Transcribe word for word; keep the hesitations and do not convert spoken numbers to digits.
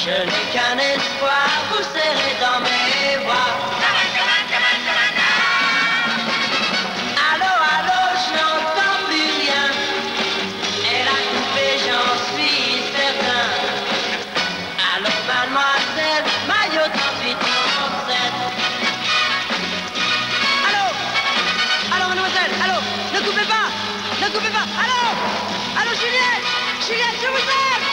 Je n'ai qu'un espoir, vous serrez dans mes bras. Allô, allô, je n'entends plus rien. Elle a coupé, j'en suis certain. Allô, mademoiselle, maillot trente-huit. Allô, allô, mademoiselle, allô, ne coupez pas, ne coupez pas. Allô, allô, Juliette, Juliette, je vous aime.